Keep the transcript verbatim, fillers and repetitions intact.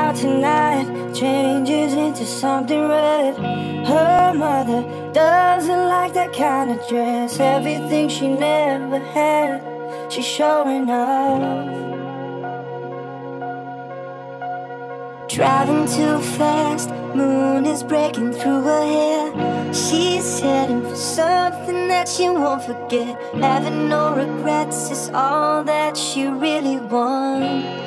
out tonight changes into something red. Her mother doesn't like that kind of dress. Everything she never had, she's showing off. Driving too fast, moon is breaking through her hair. She's heading for something that she won't forget. Having no regrets is all that she really wants.